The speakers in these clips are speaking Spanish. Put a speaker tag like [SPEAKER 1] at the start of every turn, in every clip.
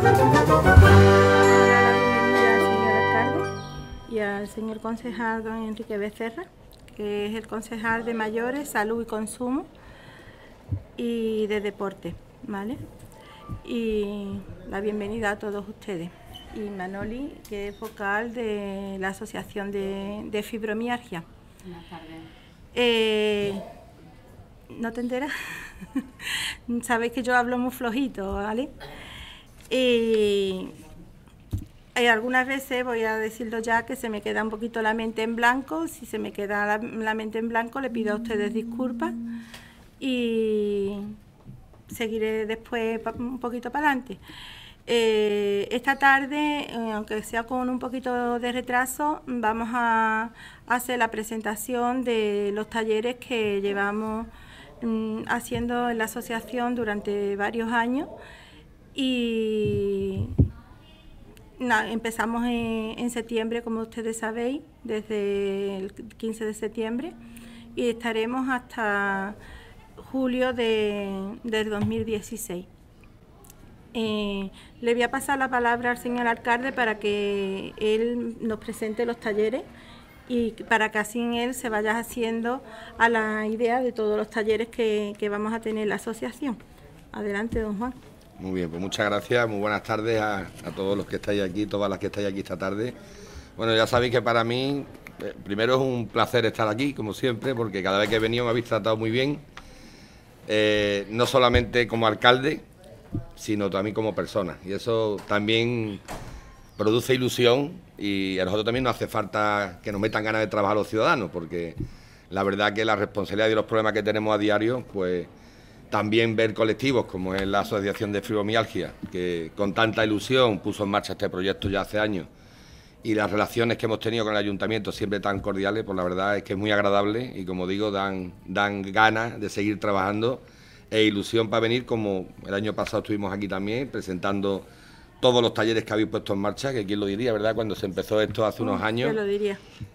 [SPEAKER 1] Y al señor concejal don Enrique Becerra, que es el concejal de Mayores, Salud y Consumo y de Deporte, ¿vale? Y la bienvenida a todos ustedes. Y Manoli, que es vocal de la Asociación de Fibromialgia.
[SPEAKER 2] Buenas tardes.
[SPEAKER 1] ¿No te enteras? Sabéis que yo hablo muy flojito, ¿vale? Algunas veces, voy a decirlo ya, que se me queda un poquito la mente en blanco. Si se me queda la mente en blanco, le pido a ustedes disculpas y seguiré después un poquito para adelante. Esta tarde, aunque sea con un poquito de retraso, vamos a hacer la presentación de los talleres que llevamos haciendo en la asociación durante varios años. Y empezamos en septiembre, como ustedes sabéis, desde el 15 de septiembre, y estaremos hasta julio del 2016. Le voy a pasar la palabra al señor alcalde para que él nos presente los talleres y para que así él se vaya haciendo a la idea de todos los talleres que vamos a tener en la asociación. Adelante, don Juan.
[SPEAKER 3] Muy bien, pues muchas gracias, muy buenas tardes a todos los que estáis aquí, todas las que estáis aquí esta tarde. Bueno, ya sabéis que para mí, primero es un placer estar aquí, como siempre, porque cada vez que he venido me habéis tratado muy bien, no solamente como alcalde, sino también como persona, y eso también produce ilusión, y a nosotros también nos hace falta que nos metan ganas de trabajar los ciudadanos, porque la verdad que la responsabilidad y los problemas que tenemos a diario, pues también ver colectivos como es la Asociación de Fibromialgia, que con tanta ilusión puso en marcha este proyecto ya hace años, y las relaciones que hemos tenido con el ayuntamiento siempre tan cordiales, pues la verdad es que es muy agradable y, como digo, dan ganas de seguir trabajando e ilusión para venir, como el año pasado estuvimos aquí también presentando todos los talleres que habéis puesto en marcha, que quién lo diría, ¿verdad? Cuando se empezó esto hace unos años.
[SPEAKER 1] ¿Quién lo diría?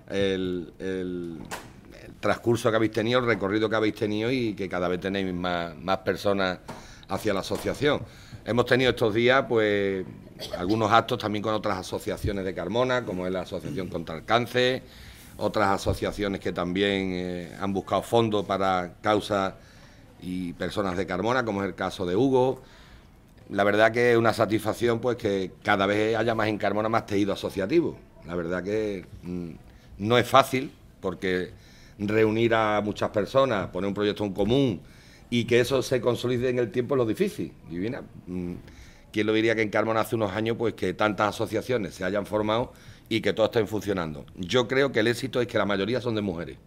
[SPEAKER 3] El transcurso que habéis tenido, el recorrido que habéis tenido, y que cada vez tenéis más personas hacia la asociación. Hemos tenido estos días pues algunos actos también con otras asociaciones de Carmona, como es la Asociación contra el Cáncer, otras asociaciones que también han buscado fondos para causas y personas de Carmona, como es el caso de Hugo. La verdad que es una satisfacción pues que cada vez haya más en Carmona más tejido asociativo. La verdad que no es fácil, porque reunir a muchas personas, poner un proyecto en común y que eso se consolide en el tiempo es lo difícil. Y bien, ¿quién lo diría que en Carmona hace unos años pues que tantas asociaciones se hayan formado y que todas estén funcionando? Yo creo que el éxito es que la mayoría son de mujeres.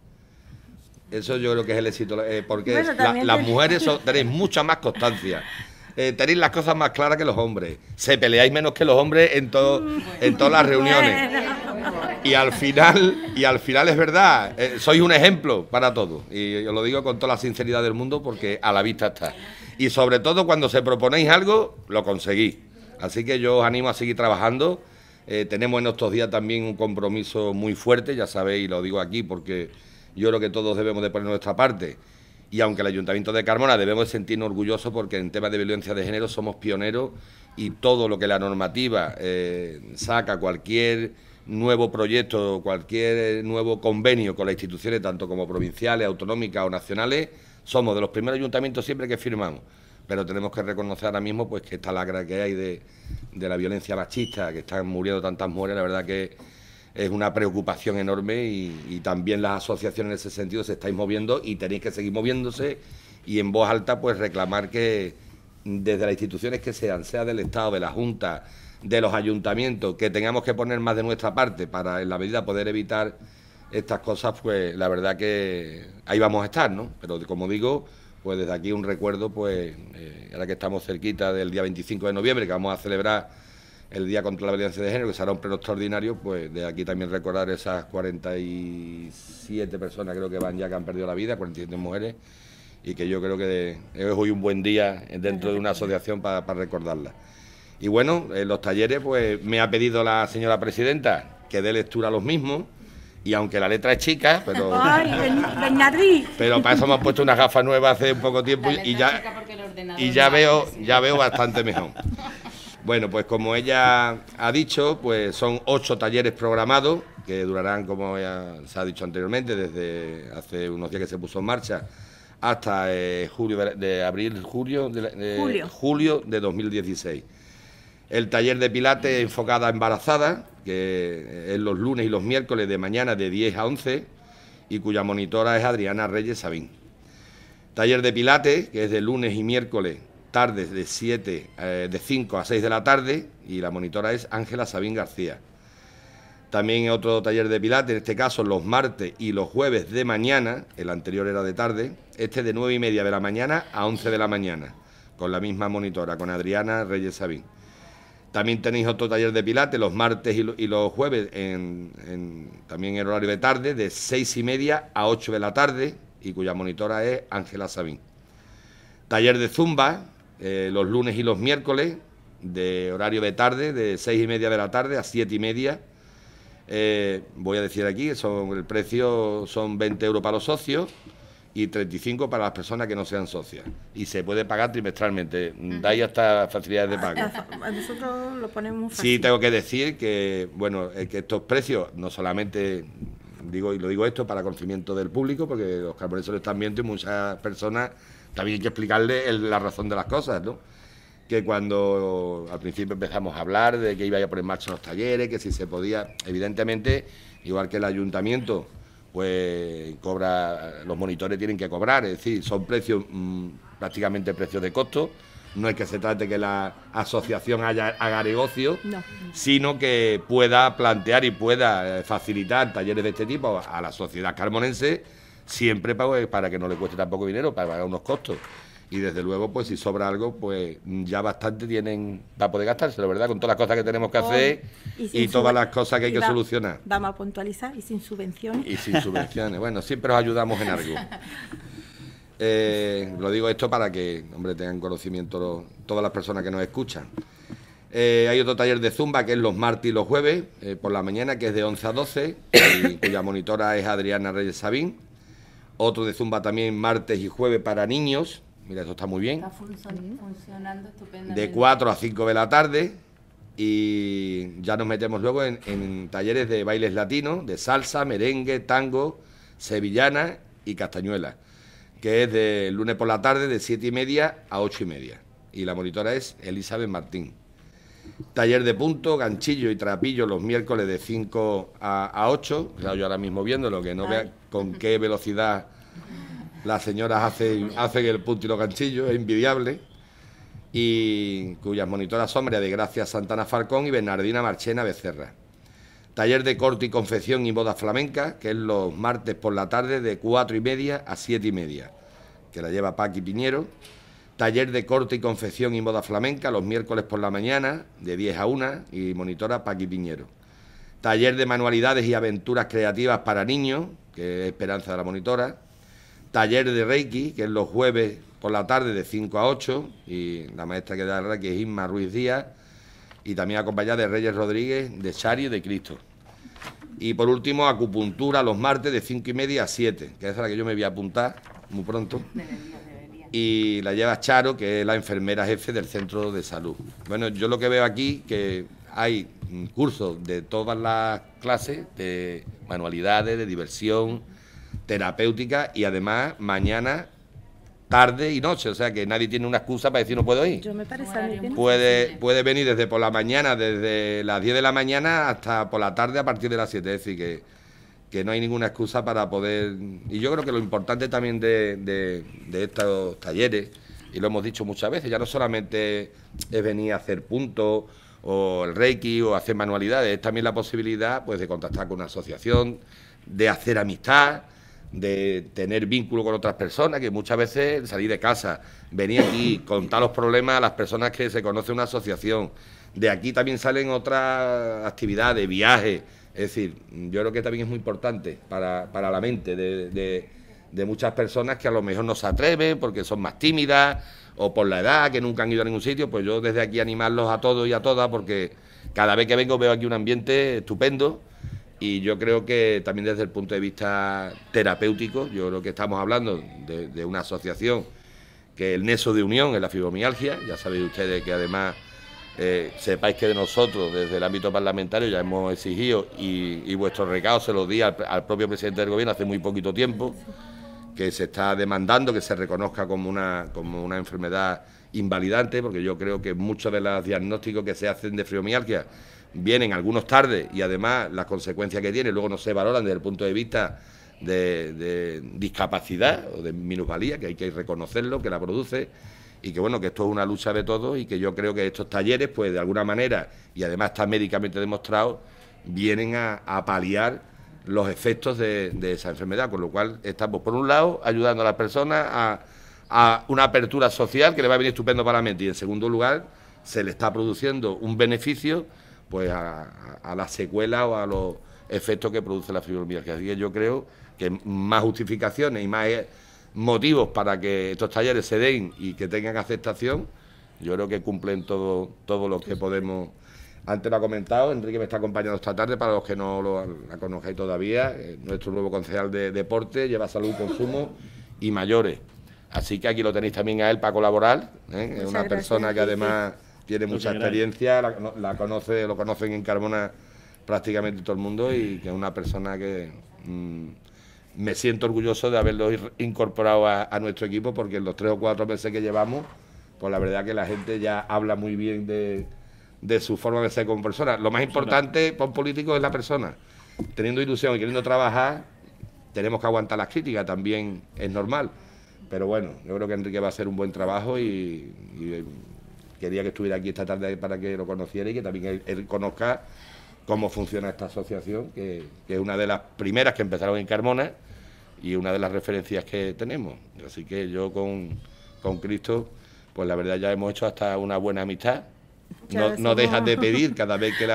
[SPEAKER 3] Eso yo creo que es el éxito, porque bueno, las mujeres tenéis mucha más constancia, tenéis las cosas más claras que los hombres, se peleáis menos que los hombres en todas las reuniones, y al final es verdad, sois un ejemplo para todos, y os lo digo con toda la sinceridad del mundo, porque a la vista está, y sobre todo cuando se proponéis algo, lo conseguís. Así que yo os animo a seguir trabajando. Tenemos en estos días también un compromiso muy fuerte, ya sabéis, y lo digo aquí porque yo creo que todos debemos de poner nuestra parte, y aunque el Ayuntamiento de Carmona debemos de sentirnos orgullosos, porque en temas de violencia de género somos pioneros, y todo lo que la normativa saca, cualquier nuevo proyecto, cualquier nuevo convenio con las instituciones, tanto como provinciales, autonómicas o nacionales, somos de los primeros ayuntamientos siempre que firmamos. Pero tenemos que reconocer ahora mismo pues que esta lacra que hay de la violencia machista, que están muriendo tantas mujeres, la verdad que es una preocupación enorme, y también las asociaciones en ese sentido se estáis moviendo y tenéis que seguir moviéndose, y en voz alta pues reclamar que desde las instituciones que sean, sea del Estado, de la Junta, de los ayuntamientos, que tengamos que poner más de nuestra parte para en la medida poder evitar estas cosas, pues la verdad que ahí vamos a estar, ¿no? Pero como digo, pues desde aquí un recuerdo, pues ahora que estamos cerquita del día 25 de noviembre, que vamos a celebrar el Día contra la Violencia de Género, que será un pleno extraordinario, pues de aquí también recordar esas 47 personas creo que van ya, que han perdido la vida, 47 mujeres, y que yo creo que es hoy un buen día dentro de una asociación para recordarlas. Y bueno, los talleres, pues me ha pedido la señora presidenta que dé lectura a los mismos, y aunque la letra es chica, pero pero para eso me han puesto unas gafas nuevas hace un poco tiempo, y ya veo bastante mejor. Bueno, pues como ella ha dicho, pues son 8 talleres programados que durarán, como ya se ha dicho anteriormente, desde hace unos días que se puso en marcha hasta julio de 2016. El taller de pilates enfocada a embarazadas, que es los lunes y los miércoles de mañana de 10 a 11, y cuya monitora es Adriana Reyes Sabín. Taller de pilates, que es de lunes y miércoles, tardes de 5 a 6 de la tarde, y la monitora es Ángela Sabín García. También otro taller de pilates, en este caso los martes y los jueves de mañana, el anterior era de tarde, este de 9:30 de la mañana a 11 de la mañana, con la misma monitora, con Adriana Reyes Sabín. También tenéis otro taller de pilates los martes y los jueves, también en horario de tarde, de 6:30 a 8 de la tarde, y cuya monitora es Ángela Sabín. Taller de zumba, los lunes y los miércoles, de horario de tarde, de 6:30 de la tarde a 7:30. Voy a decir aquí, el precio son 20 euros para los socios y 35 para las personas que no sean socias. Y se puede pagar trimestralmente. Dais hasta facilidades de pago.
[SPEAKER 1] Nosotros lo ponemos fácil.
[SPEAKER 3] Sí, tengo que decir que, bueno, que estos precios, no solamente lo digo esto para conocimiento del público, porque los carboneros lo están viendo y muchas personas también hay que explicarles la razón de las cosas, ¿no? Que cuando al principio empezamos a hablar de que iba a poner en marcha los talleres, que si se podía, evidentemente, igual que el ayuntamiento, pues cobra, los monitores tienen que cobrar, es decir, son precios, prácticamente precios de costo. No es que se trate que la asociación haga negocio, no, sino que pueda plantear y pueda facilitar talleres de este tipo a la sociedad carmonense, siempre para que no le cueste tampoco dinero, para pagar unos costos. Y desde luego, pues si sobra algo, pues ya bastante tienen para poder gastárselo, ¿verdad? Con todas las cosas que tenemos que hacer y todas las cosas que hay que solucionar.
[SPEAKER 1] Vamos a puntualizar, y sin subvenciones.
[SPEAKER 3] Y sin subvenciones. Bueno, siempre os ayudamos en algo. Lo digo esto para que, hombre, tengan conocimiento todas las personas que nos escuchan. Hay otro taller de zumba que es los martes y los jueves, por la mañana, que es de 11 a 12, y cuya monitora es Adriana Reyes Sabín. Otro de zumba también martes y jueves para niños. Mira, esto está muy bien.
[SPEAKER 2] Está funcionando estupendamente.
[SPEAKER 3] De 4 a 5 de la tarde. Y ya nos metemos luego en talleres de bailes latinos, de salsa, merengue, tango, sevillana y castañuela, que es de lunes por la tarde de 7:30 a 8:30. Y la monitora es Elizabeth Martín. Taller de punto, ganchillo y trapillo los miércoles de 5 a 8. Claro, yo ahora mismo viéndolo, que no vean con qué velocidad las señoras hacen el punto y los ganchillos, es envidiable. Y cuyas monitoras son María de Gracia Santana Falcón y Bernardina Marchena Becerra. Taller de corte y confección y boda flamenca, que es los martes por la tarde de 4:30 a 7:30, que la lleva Paqui Piñero. Taller de corte y confección y moda flamenca los miércoles por la mañana de 10 a 1 y monitora Paqui Piñero. Taller de manualidades y aventuras creativas para niños, que es Esperanza de la monitora. Taller de Reiki, que es los jueves por la tarde de 5 a 8 y la maestra que da Reiki es Isma Ruiz Díaz, y también acompañada de Reyes Rodríguez, de Chari y de Cristo. Y por último, acupuntura los martes de 5:30 a 7, que es a la que yo me voy a apuntar muy pronto. Y la lleva Charo, que es la enfermera jefe del centro de salud. Bueno, yo lo que veo aquí, que hay cursos de todas las clases, de manualidades, de diversión, terapéutica, y además mañana, tarde y noche, o sea que nadie tiene una excusa para decir no puedo ir.
[SPEAKER 1] Yo me parece a mí que no.
[SPEAKER 3] Puede venir desde por la mañana, desde las 10 de la mañana hasta por la tarde a partir de las 7, es decir que no hay ninguna excusa para poder. Y yo creo que lo importante también de estos talleres, y lo hemos dicho muchas veces, ya no solamente es venir a hacer puntos o el Reiki o hacer manualidades, es también la posibilidad, pues, de contactar con una asociación, de hacer amistad, de tener vínculo con otras personas, que muchas veces salir de casa, venir aquí, contar los problemas a las personas que se conoce una asociación. De aquí también salen otras actividades, viajes. Es decir, yo creo que también es muy importante para la mente de muchas personas que a lo mejor no se atreven porque son más tímidas o por la edad, que nunca han ido a ningún sitio. Pues yo desde aquí animarlos a todos y a todas, porque cada vez que vengo veo aquí un ambiente estupendo, y yo creo que también desde el punto de vista terapéutico, yo creo que estamos hablando de una asociación que el nexo de unión es la fibromialgia. Ya sabéis ustedes que además sepáis que de nosotros, desde el ámbito parlamentario, ya hemos exigido, y vuestro recado se lo di al propio presidente del Gobierno hace muy poquito tiempo, que se está demandando que se reconozca como una enfermedad invalidante, porque yo creo que muchos de los diagnósticos que se hacen de fibromialgia vienen algunos tarde y además las consecuencias que tiene luego no se valoran desde el punto de vista de discapacidad o de minusvalía, que hay que reconocerlo, que la produce, y que bueno, que esto es una lucha de todos, y que yo creo que estos talleres, pues de alguna manera, y además está médicamente demostrado, vienen a paliar los efectos de esa enfermedad, con lo cual estamos por un lado ayudando a las personas a una apertura social que le va a venir estupendo para la mente, y en segundo lugar se le está produciendo un beneficio pues a las secuelas o a los efectos que produce la fibromialgia. Así que yo creo que más justificaciones y más motivos para que estos talleres se den y que tengan aceptación, yo creo que cumplen todo lo que podemos. Antes lo ha comentado, Enrique me está acompañando esta tarde, para los que no la conozcáis todavía, nuestro nuevo concejal de deporte, lleva salud, consumo y mayores. Así que aquí lo tenéis también a él para colaborar, es una persona que además tiene mucha experiencia, lo conocen en Carmona prácticamente todo el mundo, y que es una persona que me siento orgulloso de haberlo incorporado a nuestro equipo, porque en los 3 o 4 meses que llevamos, pues la verdad que la gente ya habla muy bien de su forma de ser como persona. Lo más importante para un político es la persona. Teniendo ilusión y queriendo trabajar, tenemos que aguantar las críticas, también es normal. Pero bueno, yo creo que Enrique va a hacer un buen trabajo, y quería que estuviera aquí esta tarde para que lo conociera y que también él conozca cómo funciona esta asociación, que es una de las primeras que empezaron en Carmona y una de las referencias que tenemos. Así que yo con Cristo, pues la verdad ya hemos hecho hasta una buena amistad. No dejas de pedir cada vez que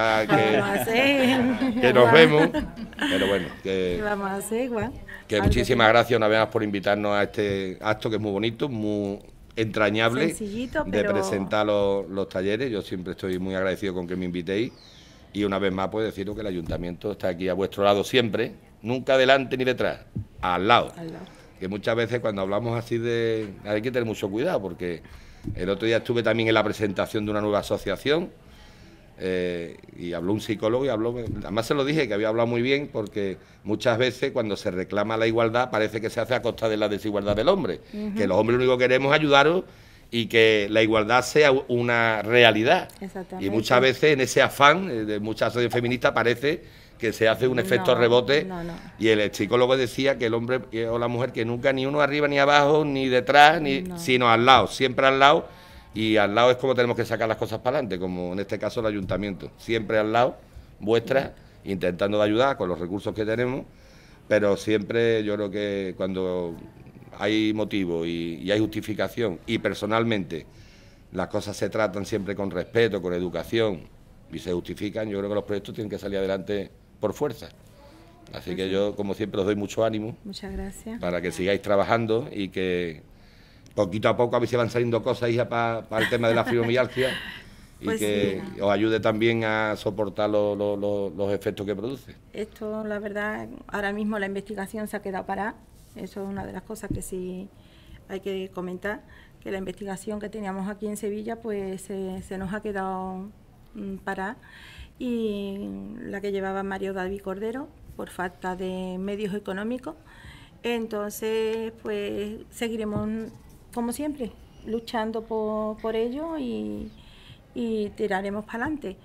[SPEAKER 3] nos vemos, pero bueno,
[SPEAKER 1] ¿qué vamos a hacer, igual?
[SPEAKER 3] Que muchísimas gracias una vez más por invitarnos a este acto, que es muy bonito, muy entrañable,
[SPEAKER 1] sencillito,
[SPEAKER 3] de presentar los talleres. Yo siempre estoy muy agradecido con que me invitéis, y una vez más pues deciros que el ayuntamiento está aquí a vuestro lado siempre, nunca delante ni detrás, al lado. Que muchas veces cuando hablamos así hay que tener mucho cuidado, porque el otro día estuve también en la presentación de una nueva asociación, y habló un psicólogo, y además se lo dije, que había hablado muy bien, porque muchas veces cuando se reclama la igualdad parece que se hace a costa de la desigualdad del hombre, que los hombres lo único que queremos es ayudaros y que la igualdad sea una realidad. Y muchas veces en ese afán de muchas asociaciones feministas parece que se hace un efecto rebote, y el psicólogo decía que el hombre o la mujer, que nunca ni uno arriba ni abajo, ni detrás, sino al lado, siempre al lado. Y al lado es como tenemos que sacar las cosas para adelante, como en este caso el ayuntamiento, siempre al lado vuestra, intentando de ayudar con los recursos que tenemos, pero siempre yo creo que cuando hay motivo y hay justificación, y personalmente las cosas se tratan siempre con respeto, con educación, y se justifican, yo creo que los proyectos tienen que salir adelante por fuerza. Así que yo, como siempre, os doy mucho ánimo.
[SPEAKER 1] Muchas gracias.
[SPEAKER 3] Para que sigáis trabajando, y que poquito a poco a ver si van saliendo cosas, hija, para el tema de la fibromialgia, y pues que sí, os ayude también a soportar los efectos que produce.
[SPEAKER 1] Esto, la verdad, ahora mismo la investigación se ha quedado parada. Eso es una de las cosas que sí hay que comentar, que la investigación que teníamos aquí en Sevilla pues se nos ha quedado parada, y la que llevaba Mario David Cordero, por falta de medios económicos. Entonces, pues seguiremos como siempre, luchando por ello, y tiraremos para adelante.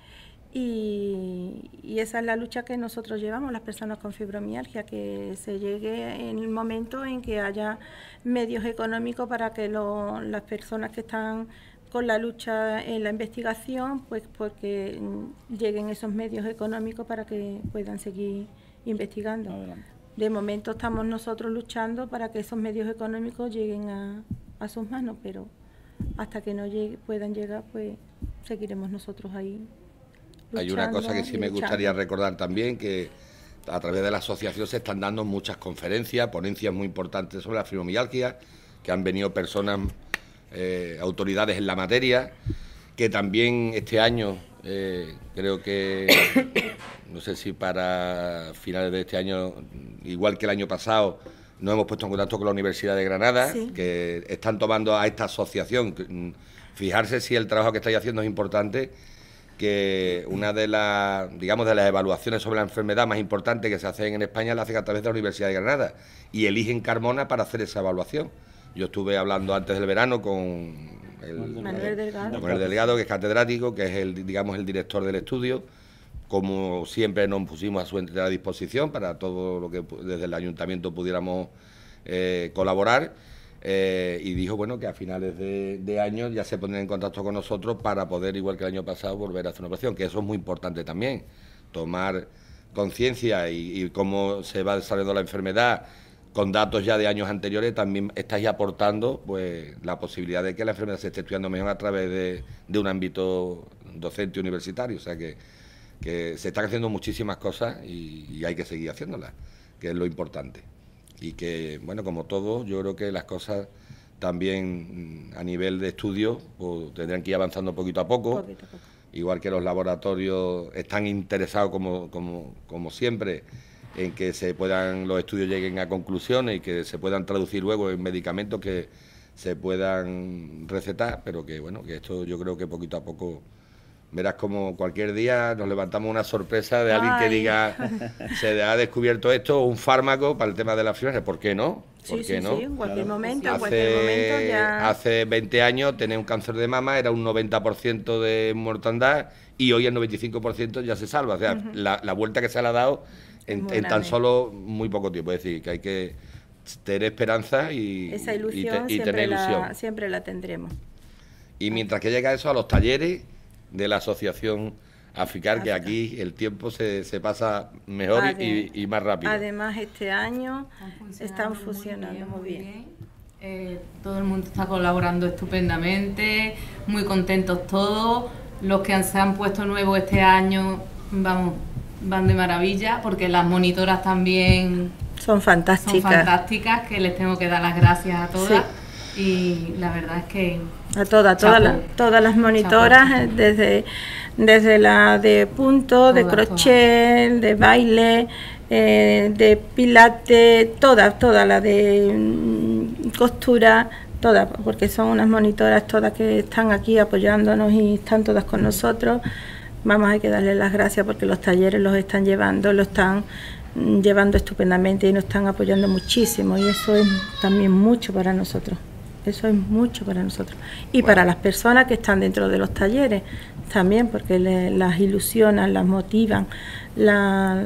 [SPEAKER 1] Y esa es la lucha que nosotros llevamos, las personas con fibromialgia, que se llegue en el momento en que haya medios económicos para que las personas que están con la lucha en la investigación, pues porque lleguen esos medios económicos para que puedan seguir investigando. Adelante. De momento estamos nosotros luchando para que esos medios económicos lleguen a sus manos, pero hasta que no puedan llegar, pues seguiremos nosotros ahí luchando.
[SPEAKER 3] Hay una cosa que sí me gustaría recordar también, que a través de la asociación se están dando muchas conferencias, ponencias muy importantes sobre la fibromialgia, que han venido personas, autoridades en la materia, que también este año, creo que, no sé si para finales de este año, igual que el año pasado, nos hemos puesto en contacto con la Universidad de Granada, sí, que están tomando a esta asociación fijarse si el trabajo que estáis haciendo es importante, que una de las, digamos, de las evaluaciones sobre la enfermedad más importantes que se hacen en España la hacen a través de la Universidad de Granada y eligen Carmona para hacer esa evaluación. Yo estuve hablando antes del verano con
[SPEAKER 1] Manuel
[SPEAKER 3] Delgado, que es catedrático, que es el, digamos, el director del estudio. Como siempre nos pusimos a su entera disposición para todo lo que desde el ayuntamiento pudiéramos colaborar. Y dijo, bueno, que a finales de año ya se pondrían en contacto con nosotros para poder, igual que el año pasado, volver a hacer una operación, que eso es muy importante también, tomar conciencia y cómo se va desarrollando la enfermedad con datos ya de años anteriores. También estáis aportando pues la posibilidad de que la enfermedad se esté estudiando mejor a través de un ámbito docente universitario, o sea que se están haciendo muchísimas cosas y hay que seguir haciéndolas, que es lo importante. Y que, bueno, como todo, yo creo que las cosas también a nivel de estudio pues, tendrán que ir avanzando poquito a poco. Igual que los laboratorios están interesados, como siempre, en que los estudios lleguen a conclusiones y que se puedan traducir luego en medicamentos que se puedan recetar, pero que, bueno, que esto yo creo que poquito a poco... Verás como cualquier día nos levantamos una sorpresa de alguien que diga se ha descubierto esto, un fármaco para el tema de la fiebre. ¿Por qué no? ¿Por qué no?
[SPEAKER 1] Sí, en cualquier momento,
[SPEAKER 3] ya... Hace 20 años tener un cáncer de mama era un 90% de mortandad y hoy el 95% ya se salva. O sea, la vuelta que se le ha dado en tan solo muy poco tiempo. Es decir, que hay que tener esperanza y tener ilusión.
[SPEAKER 1] Siempre la tendremos.
[SPEAKER 3] Y mientras que llega eso a los talleres de la asociación AFICAR, que aquí el tiempo se pasa mejor y más rápido.
[SPEAKER 1] Además, este año están funcionando muy bien.
[SPEAKER 2] Todo el mundo está colaborando estupendamente, muy contentos todos. Los que se han puesto nuevos este año, van de maravilla, porque las monitoras también
[SPEAKER 1] son fantásticas, que les tengo que dar las gracias a todas. Y la verdad es que a todas las monitoras, desde la de punto, de crochet, de baile, de pilates, todas las de costura, todas, porque son unas monitoras todas que están aquí apoyándonos y están todas con nosotros. Hay que darles las gracias porque los talleres lo están llevando estupendamente y nos están apoyando muchísimo, y eso es también mucho para nosotros. Eso es mucho para nosotros. Y para las personas que están dentro de los talleres también, porque las ilusionan, las motivan, las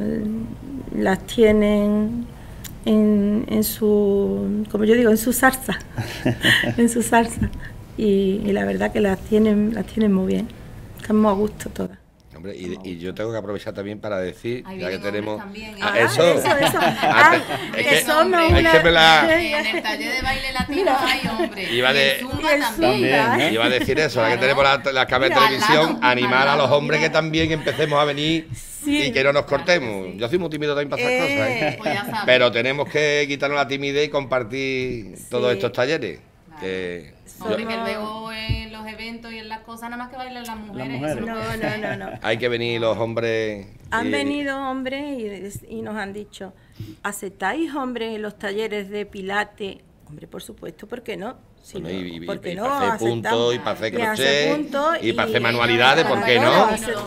[SPEAKER 1] tienen en su, como yo digo, en su salsa. En su salsa. Y la verdad que las tienen muy bien. Estamos a gusto todas.
[SPEAKER 3] Hombre, y yo tengo que aprovechar también para decir, ya que tenemos...
[SPEAKER 2] También,
[SPEAKER 1] eso.
[SPEAKER 2] Que somos
[SPEAKER 3] en el
[SPEAKER 2] taller de baile latino hay hombres.
[SPEAKER 3] Iba a decir eso, ahora que tenemos las cámaras de televisión, animar a los hombres que también empecemos a venir y que no nos cortemos. Yo soy muy tímido también para esas cosas,
[SPEAKER 2] pues ya sabes.
[SPEAKER 3] Pero tenemos que quitarnos la timidez y compartir todos estos talleres.
[SPEAKER 2] Porque luego en los eventos y en las cosas nada más que bailan las mujeres.
[SPEAKER 1] No.
[SPEAKER 3] Hay que venir los hombres.
[SPEAKER 1] Han venido hombres y nos han dicho, ¿aceptáis hombres en los talleres de pilates? Hombre, por supuesto, ¿por qué no? Sí,
[SPEAKER 3] ¿por qué no? Para hacer punto, y para hacer crochet, y para hacer manualidades, ¿por qué no?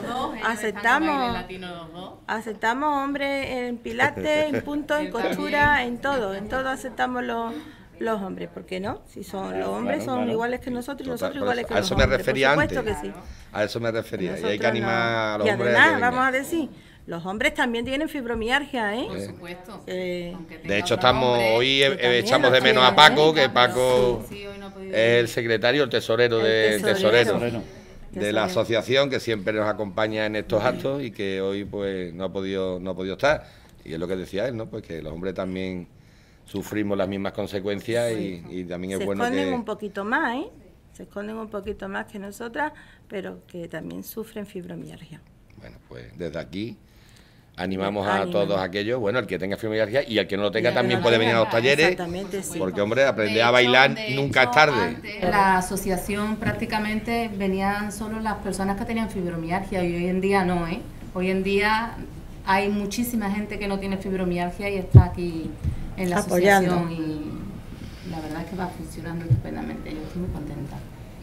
[SPEAKER 1] Aceptamos hombres en pilates, en punto, en costura, en todo aceptamos los hombres, ¿por qué no? Si son los hombres son iguales que nosotros y nosotros iguales que los hombres.
[SPEAKER 3] A eso me refería antes.
[SPEAKER 1] Que sí.
[SPEAKER 3] A eso me refería. Y hay que animar a los hombres.
[SPEAKER 1] Y además, vamos a decir, los hombres también tienen fibromialgia, ¿eh?
[SPEAKER 2] Por supuesto.
[SPEAKER 3] De hecho, hoy echamos de menos a Paco, que Paco es el secretario, el tesorero de la asociación, que siempre nos acompaña en estos actos y que hoy pues no ha podido estar. Y es lo que decía él, ¿no? Pues que los hombres también sufrimos las mismas consecuencias y también es bueno que...
[SPEAKER 1] Se esconden un poquito más, ¿eh? Se esconden un poquito más que nosotras, pero que también sufren fibromialgia.
[SPEAKER 3] Bueno, pues desde aquí animamos a todos aquellos, bueno, el que tenga fibromialgia y el que no lo tenga también puede venir a los talleres.
[SPEAKER 1] Exactamente, sí.
[SPEAKER 3] Porque, hombre, aprender a bailar nunca es tarde.
[SPEAKER 2] En la asociación prácticamente venían solo las personas que tenían fibromialgia y hoy en día no, ¿eh? Hoy en día hay muchísima gente que no tiene fibromialgia y está aquí en la asociación y la verdad es que va funcionando estupendamente. Yo estoy muy contenta.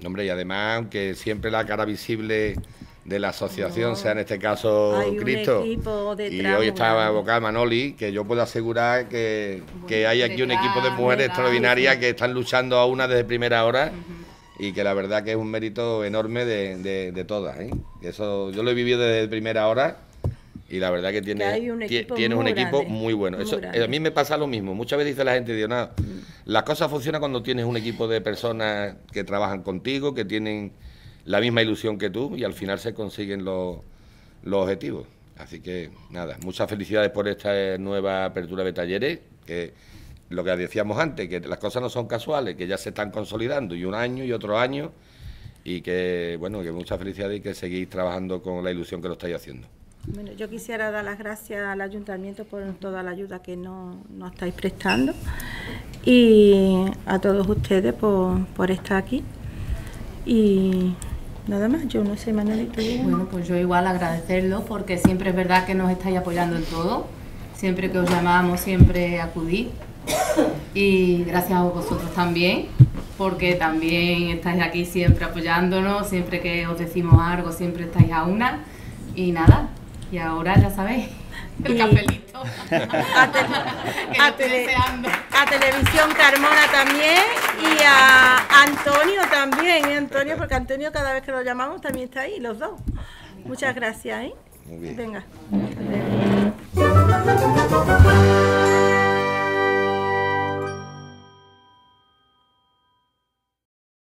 [SPEAKER 3] Hombre, y además, aunque siempre la cara visible de la asociación sea en este caso
[SPEAKER 1] hay
[SPEAKER 3] Cristo,
[SPEAKER 1] un equipo
[SPEAKER 3] y
[SPEAKER 1] detrás
[SPEAKER 3] hoy
[SPEAKER 1] muy
[SPEAKER 3] estaba
[SPEAKER 1] grande.
[SPEAKER 3] vocal Manoli, que yo puedo asegurar que hay aquí un equipo de
[SPEAKER 2] detrás,
[SPEAKER 3] mujeres
[SPEAKER 2] detrás,
[SPEAKER 3] extraordinarias
[SPEAKER 2] sí.
[SPEAKER 3] que están luchando a una desde primera hora, y que la verdad que es un mérito enorme de todas, ¿eh? Eso yo lo he vivido desde primera hora, y la verdad que
[SPEAKER 1] Que hay un equipo
[SPEAKER 3] tienes un
[SPEAKER 1] muy
[SPEAKER 3] equipo
[SPEAKER 1] grande,
[SPEAKER 3] muy bueno.
[SPEAKER 1] muy
[SPEAKER 3] Eso,
[SPEAKER 1] grande.
[SPEAKER 3] a mí me pasa lo mismo. Muchas veces dice la gente, digo, nada, las cosas funcionan cuando tienes un equipo de personas que trabajan contigo, que tienen la misma ilusión que tú, y al final se consiguen los objetivos. Así que nada, muchas felicidades por esta nueva apertura de talleres, que lo que decíamos antes, que las cosas no son casuales, que ya se están consolidando, y un año y otro año, y que bueno, que muchas felicidades y que seguís trabajando con la ilusión que lo estáis haciendo.
[SPEAKER 1] Bueno, yo quisiera dar las gracias al ayuntamiento por toda la ayuda que nos estáis prestando, y a todos ustedes por estar aquí. Y nada más, yo no sé, Manolito.
[SPEAKER 2] Bueno, pues yo igual agradecerlo, porque siempre es verdad que nos estáis apoyando en todo. Siempre que os llamamos, siempre acudís. Y gracias a vosotros también, porque también estáis aquí siempre apoyándonos, siempre que os decimos algo, siempre estáis a una. Y nada, y ahora ya sabéis, el cafelito. Que lo estoy deseando.
[SPEAKER 1] A Televisión Carmona también, y a Antonio también, Antonio, porque Antonio cada vez que lo llamamos también está ahí, los dos. Muchas gracias, ¿eh?
[SPEAKER 3] Muy bien.
[SPEAKER 1] Venga.